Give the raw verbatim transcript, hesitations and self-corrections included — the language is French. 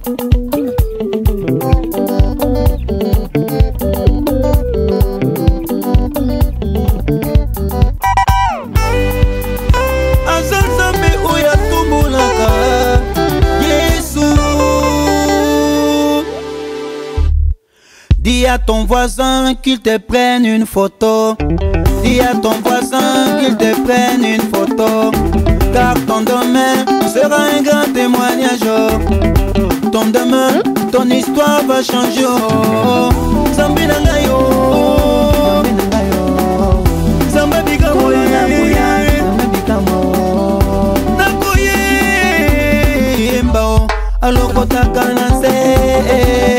Dis à ton voisin qu'il te prenne une photo. Dis à ton voisin qu'il te prenne une photo. Car ton demain sera un grand témoignage. Ton demain, ton histoire va changer. Zambi nangayo, Zamba bikamo, Nakoye mbao, aloko takanase.